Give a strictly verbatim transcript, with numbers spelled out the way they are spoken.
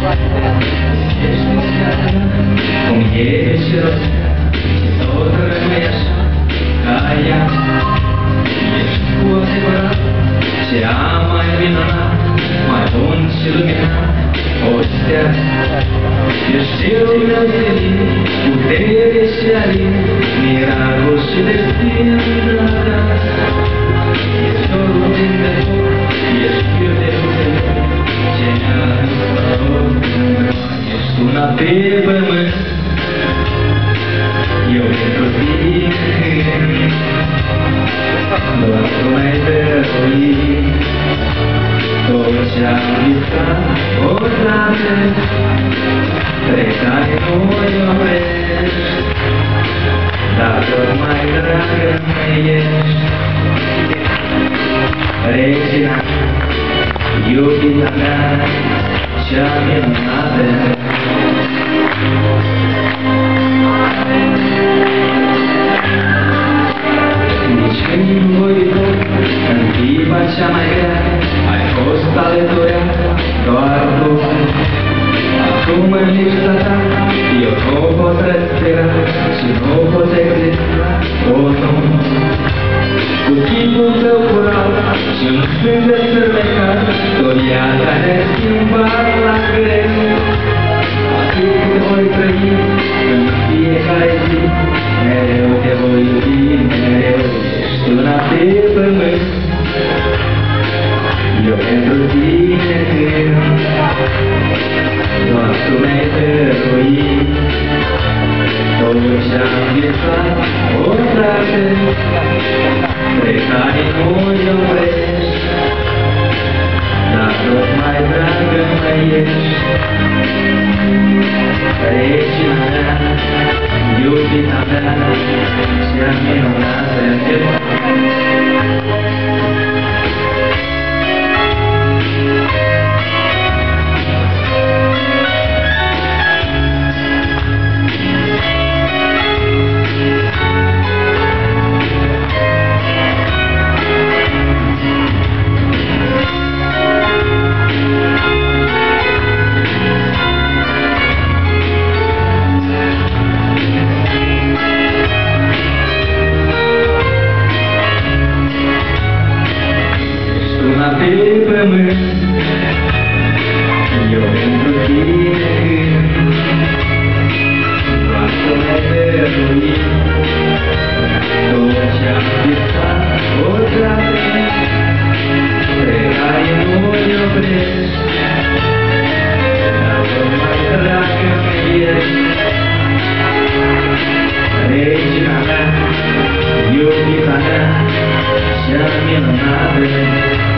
Cum e și rost, și tot rămâi așa ca ea. Ești cu adevărat cea mai minunat, mai bun și luminat, o stea. Ești cerul meu senin, putere și alin, miragul și destinul ta. Ești dorul din de foc, ești fiu de putere, ce ne-a învățat. Ești una pe pământ, eu pentru tine, doar tu m-ai dăruit tot ce-am visat odată, trecare nu-i oprești, dar tot mai dragă mi ești. Regina, iubita mea, cea minunată. Nici când voi tot, în clipa cea mai grea, ai fost alăturea doar tu. Acum în lipsa ta, eu nu pot respira și nu pot exista, o nu. Cu chipul tău curat și un sânge sărmecat, tot viața ne-a schimbat la greu. Atât te voi trăi în fiecare zi, mereu te voi iubi, mereu ești una pe pământ. Eu pentru tine cânt, doar tu mi-ai dăruit tot ce-am visat odată, trecare nu-i oprești, dar tot mai dragă mai ești. Regina mea, iubita mea, cea minunată. Pe pământ, eu pentru tine cânt, doar tu mi-ai dăruit tot ce-am visat odată, trecare nu-i oprești, dar tot mai dragă mi ești. Regina mea, iubita mea, cea minunată.